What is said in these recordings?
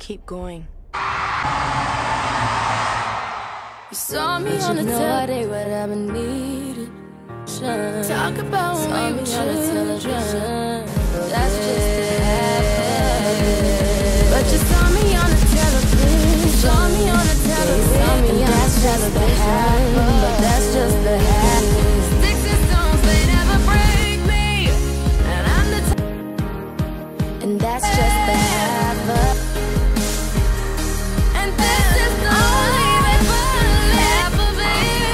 keep going. You saw me on the television, what I've been needing. Talk about when we were children. That's just the habit. But you saw me on the television. Saw me on the television. Saw me on the television. But that's just the habit. Sticks and stones, they never break me. And I'm the and that's just the habit. And this is only the half of it.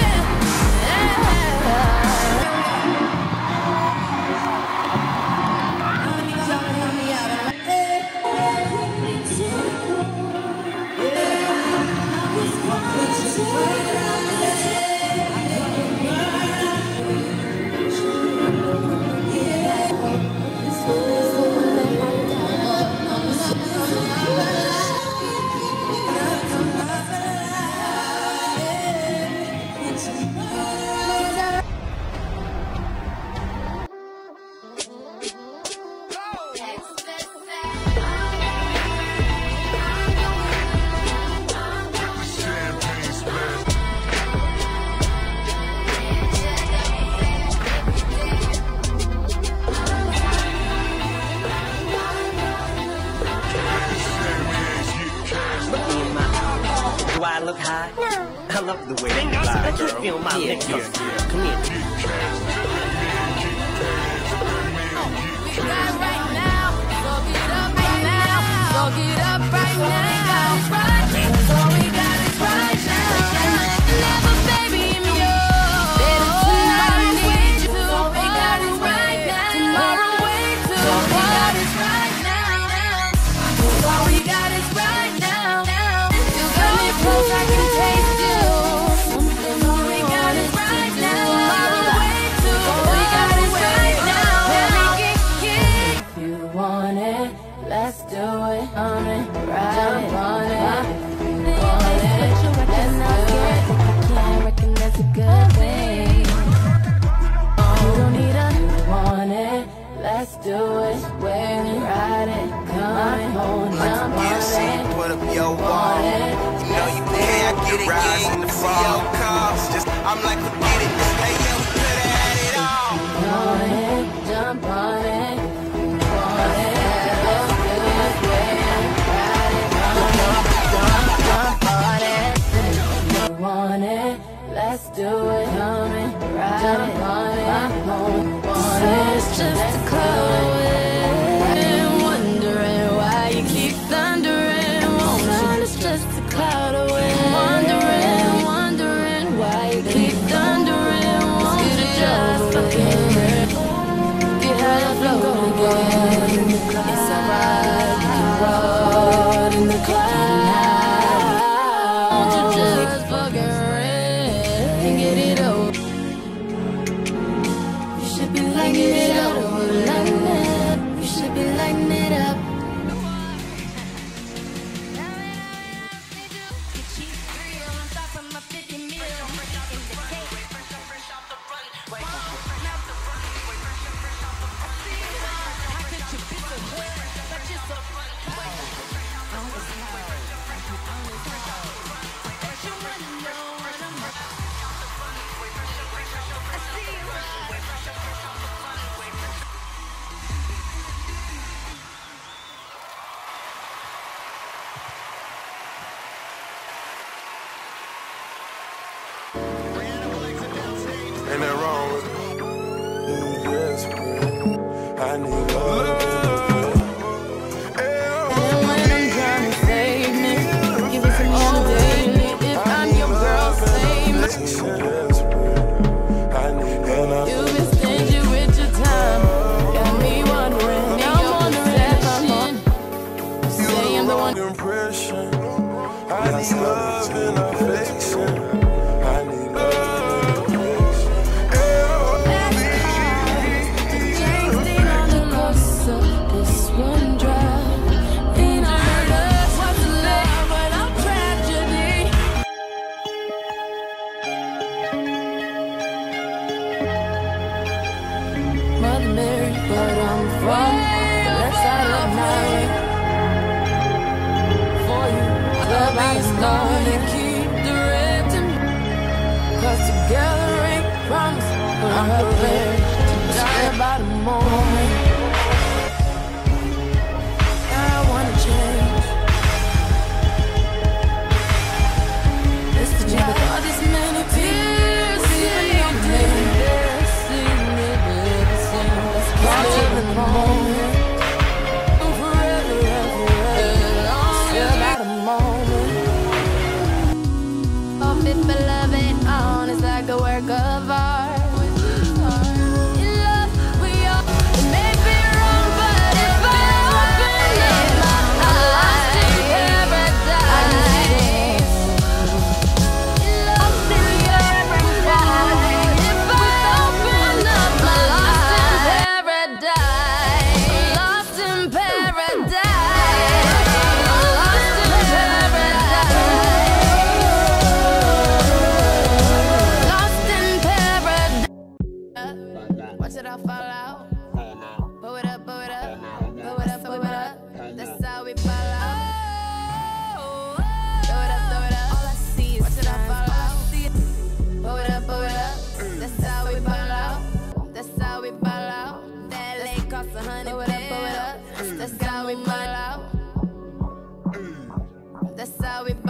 Do I look high? No. I love the way you lie, girl. Feel my neck. Come here. Right now, so get up right now. So get up right now. So we got it right now. Never baby me up. Better tonight I need you. So we got it right now. Tomorrow wait till so we got it right now. So we got it right now. You got me close, I can taste you. So we got it right now. Tomorrow wait till so we got it right now. If you want it, let's do it. On it, ride on it. Want it, let's do it. If you can't reckon that's a good thing. You don't need a want it, let's do it. Wear it, ride it, come home, jump on it. Put up your wall. You know you can't get it, rise in the fall. Just I'm like, forget it. Hey, yeah, we could have had it all. Want it, jump on it. Want it, let's do it. Wear it, ride it, jump on it. You want it, let's do it. Come and ride it, on it. Want it, it's just a cloud away. Wondering why you keep thundering. Won't it's just a cloud away. Wondering why you keep thundering. Won't you just fucking get high and float again? It's alright, you can ride in the cloud. Won't you just fucking ride and get it over? You should be lighting it up, lighting it up. You should be lighting it up. Ain't that wrong with it? Yes, I need love. And when I'm trying to save me, give it some more daily. If I'm your girl, save me. You've been stingy with your time. Got me wondering, now I'm wondering if I'm on. Say I'm the one. Impression. I need love and affection. I need love. Mother Mary, but I'm from the left side of Mary. be starting to keep the rhythm. Cause together ain't promise. I'm prepared to die by the moment. I wanna change. It's the job with all these many tears. Even your name, sing it, baby, sing. Let's live in the moment. Forever, by the moment. Oh, if I love it on, it's like a work of art. In love, we all may be wrong, but if I open up my eyes, I'm lost in paradise. Lost in paradise. If I open up my eyes, lost in paradise. Lost in paradise. Lost in paradise. Watch it all fall out. Blow it up, blow it up. Blow it up, blow it up. That's how we fall out. Throw it up, throw it up. All I see is watch it all fall out. Blow it up, blow it up. That's how we fall out. That's how we fall out. That lake cost $100. Blow it up, blow it up. That's how we fall out. That's how we